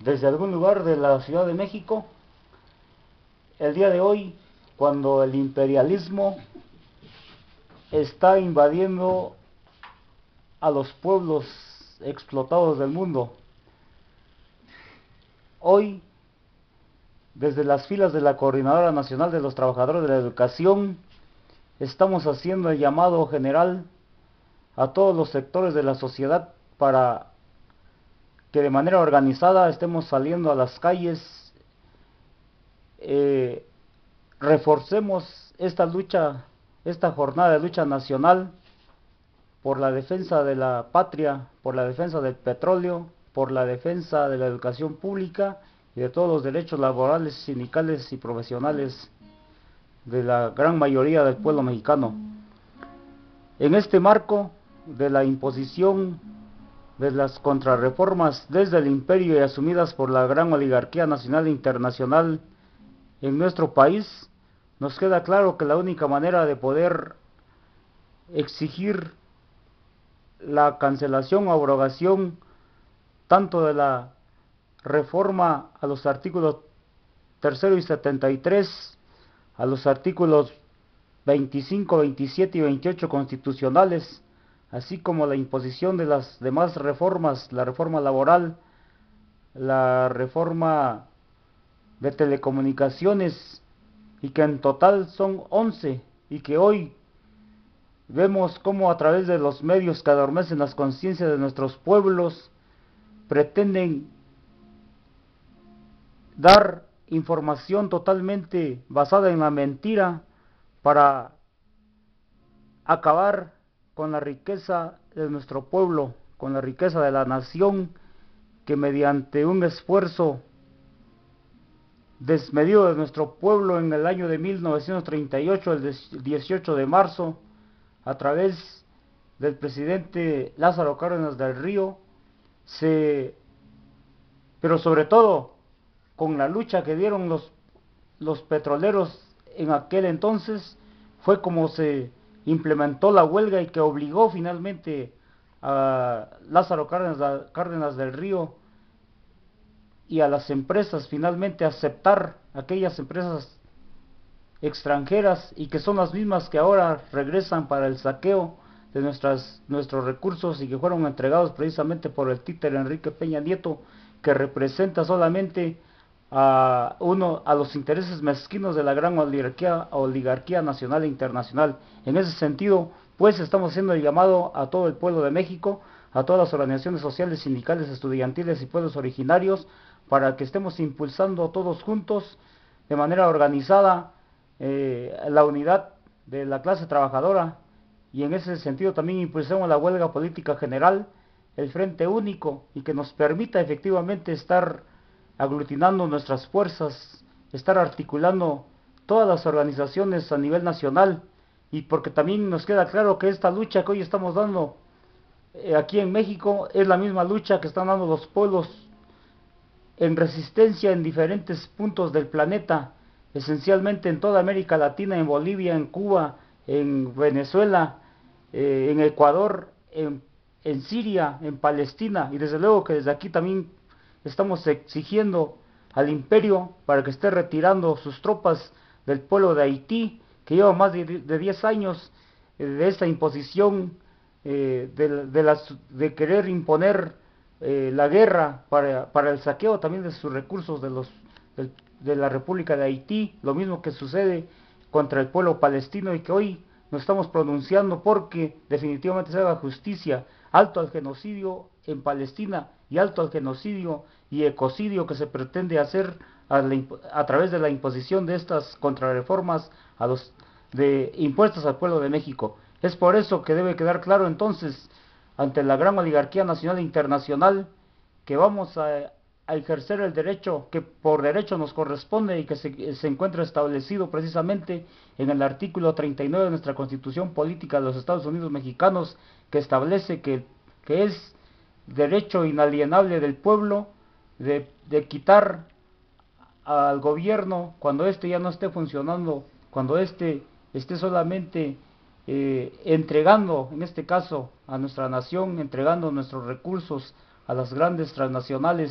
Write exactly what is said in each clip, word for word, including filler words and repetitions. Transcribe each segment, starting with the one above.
desde algún lugar de la Ciudad de México, el día de hoy, cuando el imperialismo está invadiendo a los pueblos explotados del mundo. Hoy, desde las filas de la Coordinadora Nacional de los Trabajadores de la Educación, estamos haciendo el llamado general a todos los sectores de la sociedad para que de manera organizada estemos saliendo a las calles, eh, reforcemos esta lucha, esta jornada de lucha nacional por la defensa de la patria, por la defensa del petróleo, por la defensa de la educación pública y de todos los derechos laborales, sindicales y profesionales de la gran mayoría del pueblo mexicano. En este marco de la imposición de las contrarreformas desde el imperio y asumidas por la gran oligarquía nacional e internacional en nuestro país, nos queda claro que la única manera de poder exigir la cancelación o abrogación tanto de la reforma a los artículos tercero y setenta y tres, a los artículos veinticinco, veintisiete y veintiocho constitucionales, así como la imposición de las demás reformas, la reforma laboral, la reforma de telecomunicaciones, y que en total son once, y que hoy vemos cómo a través de los medios que adormecen las conciencias de nuestros pueblos pretenden dar información totalmente basada en la mentira para acabar con la riqueza de nuestro pueblo, con la riqueza de la nación, que mediante un esfuerzo desmedido de nuestro pueblo en el año de mil novecientos treinta y ocho, el dieciocho de marzo, a través del presidente Lázaro Cárdenas del Río, se, pero sobre todo con la lucha que dieron los, los petroleros en aquel entonces, fue como se implementó la huelga y que obligó finalmente a Lázaro Cárdenas, Cárdenas del Río y a las empresas finalmente a aceptar aquellas empresas extranjeras, y que son las mismas que ahora regresan para el saqueo de nuestras, nuestros recursos, y que fueron entregados precisamente por el títere Enrique Peña Nieto, que representa solamente a, uno, a los intereses mezquinos de la gran oligarquía, oligarquía nacional e internacional. En ese sentido, pues estamos haciendo el llamado a todo el pueblo de México, a todas las organizaciones sociales, sindicales, estudiantiles y pueblos originarios, para que estemos impulsando todos juntos, de manera organizada, eh, la unidad de la clase trabajadora, y en ese sentido también impulsemos la huelga política general, el frente único, y que nos permita efectivamente estar aglutinando nuestras fuerzas, estar articulando todas las organizaciones a nivel nacional, y porque también nos queda claro que esta lucha que hoy estamos dando eh, aquí en México es la misma lucha que están dando los pueblos en resistencia en diferentes puntos del planeta, esencialmente en toda América Latina, en Bolivia, en Cuba, en Venezuela, eh, en Ecuador, en, en Siria, en Palestina, y desde luego que desde aquí también estamos exigiendo al imperio para que esté retirando sus tropas del pueblo de Haití, que lleva más de, de diez años eh, de esta imposición, eh, de, de, las, de querer imponer eh, la guerra para, para el saqueo también de sus recursos de, los, de, de la República de Haití, lo mismo que sucede contra el pueblo palestino, y que hoy nos estamos pronunciando porque definitivamente se haga justicia, alto al genocidio en Palestina y alto al genocidio y ecocidio que se pretende hacer a, la, a través de la imposición de estas contrarreformas a los de impuestos al pueblo de México. Es por eso que debe quedar claro entonces ante la gran oligarquía nacional e internacional que vamos a, a ejercer el derecho que por derecho nos corresponde y que se, se encuentra establecido precisamente en el artículo treinta y nueve de nuestra Constitución Política de los Estados Unidos Mexicanos, que establece que, que es derecho inalienable del pueblo de, de quitar al gobierno cuando éste ya no esté funcionando, cuando éste esté solamente eh, entregando, en este caso, a nuestra nación, entregando nuestros recursos a las grandes transnacionales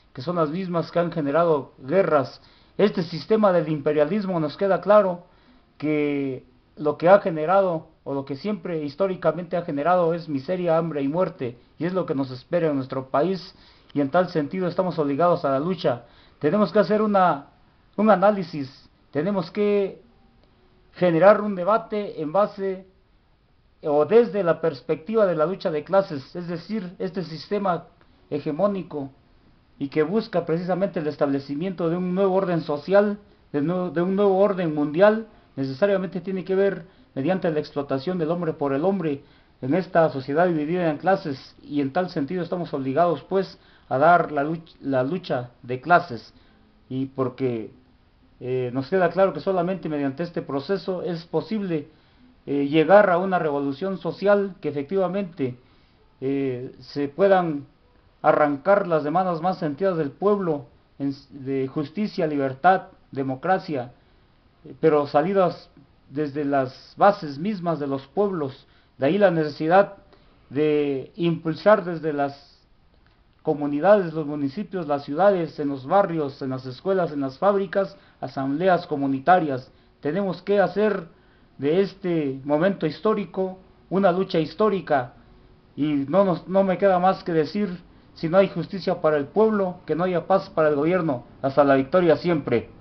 que son las mismas que han generado guerras. Este sistema del imperialismo nos queda claro que lo que ha generado, o lo que siempre históricamente ha generado, es miseria, hambre y muerte, y es lo que nos espera en nuestro país, y en tal sentido estamos obligados a la lucha. Tenemos que hacer una, un análisis, tenemos que generar un debate en base o desde la perspectiva de la lucha de clases, es decir, este sistema hegemónico y que busca precisamente el establecimiento de un nuevo orden social, de, nuevo, de un nuevo orden mundial, necesariamente tiene que ver mediante la explotación del hombre por el hombre en esta sociedad dividida en clases, y en tal sentido estamos obligados pues a dar la lucha, la lucha de clases, y porque eh, nos queda claro que solamente mediante este proceso es posible eh, llegar a una revolución social que efectivamente eh, se puedan arrancar las demandas más sentidas del pueblo en, de justicia, libertad, democracia, pero salidas desde las bases mismas de los pueblos. De ahí la necesidad de impulsar desde las comunidades, los municipios, las ciudades, en los barrios, en las escuelas, en las fábricas, asambleas comunitarias. Tenemos que hacer de este momento histórico una lucha histórica, y no, nos, no me queda más que decir: si no hay justicia para el pueblo, que no haya paz para el gobierno. Hasta la victoria siempre.